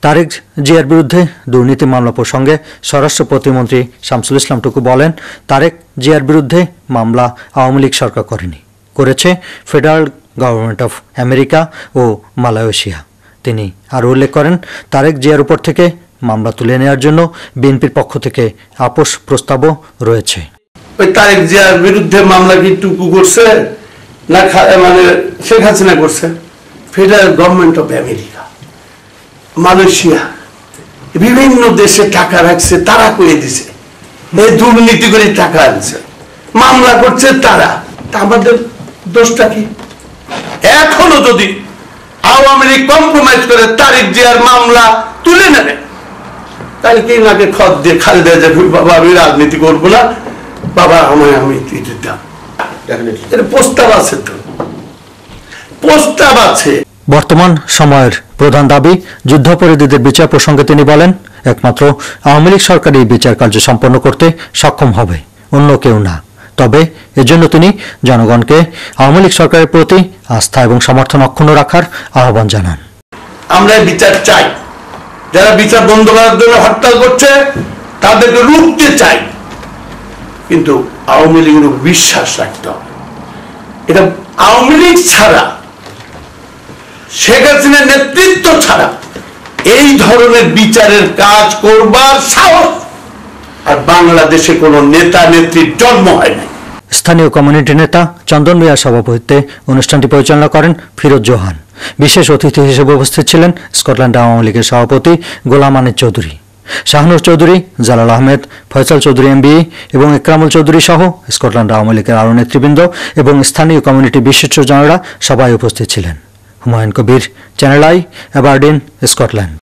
তারেক জিয়ার বিরুদ্ধে দুর্নীতি মামলা প্রসঙ্গে স্বরাষ্ট্র প্রতিমন্ত্রী শামসুল ইসলাম টুকু বলেন, তারেক জিয়ার বিরুদ্ধে মামলা আওয়ামী লীগ সরকার করেনি, করেছে ফেডারেল গভর্নমেন্ট অফ আমেরিকা ও মালয়েশিয়া। তিনি আরও উল্লেখ করেন, তারেক জিয়ার উপর থেকে মামলা তুলে নেওয়ার জন্য বিএনপির পক্ষ থেকে আপোষ প্রস্তাবও রয়েছে। তারেক জিয়ার বিরুদ্ধে মামলা কি টুকু করছে না মানে শেখ হাসিনা করছে? Federal government of America, Malaysia, বিভিন্ন দেশে টাকা রাখছে, তারা করে দিছে, এই দুর্নীতি করে টাকা আনছে, মামলা করছে তারা। আমাদের দোষটা কি? এখনো যদি আওয়ামী লীগ কম্প্রোমাইজ করে তারেক জিয়ার মামলা তুলে নেবে, তাহলে কি নাকে খত দিয়ে খালেদা যাবে, বাবা আমি রাজনীতি করবো না, বাবা আমায় আমি দিতাম। প্রস্তাব আছে, তো প্রস্তাব আছে। বর্তমান সময়ের প্রধান দাবি যুদ্ধাপরাধীদের বিচার প্রসঙ্গে তিনি বলেন, একমাত্র আওয়ামী লীগ সরকার এই বিচার কার্য সম্পন্ন করতে সক্ষম হবে, অন্য কেউ না। তবে এজন্য তিনি জনগণকে আওয়ামী লীগ সরকারের প্রতি আস্থা এবং সমর্থন অক্ষুণ্ণ রাখার আহ্বান জানান। আমরা বিচার চাই, যারা বিচার বন্ধ করার জন্য হরতাল করছে তাদেরকে রুখতে চাই, কিন্তু আওয়ামী লীগের বিশ্বাস রাখতে হবে। এটা আওয়ামী লীগ ছাড়া, শেখ হাসিনার নেতৃত্ব ছাড়া এই ধরনের বিচারের কাজ করবার সাহস আর বাংলাদেশে কোন নেতা নেত্রীর জন্ম হয় নাই। স্থানীয় কমিউনিটি নেতা চন্দন মিয়ার সভাপতিত্বে অনুষ্ঠানটি পরিচালনা করেন ফিরোজ জোহান। বিশেষ অতিথি হিসেবে উপস্থিত ছিলেন স্কটল্যান্ড আওয়ামী লীগের সভাপতি গোলাম আনিস চৌধুরী, শাহনুর চৌধুরী, জালাল আহমেদ, ফয়সাল চৌধুরী এমবি এবং ইকরামুল চৌধুরী সহ স্কটল্যান্ড আওয়ামী লীগের আরও নেতৃবৃন্দ এবং স্থানীয় কমিউনিটি বিশিষ্টজনেরা সবাই উপস্থিত ছিলেন। Humayun Kabir, channel I, Aberdeen, Scotland.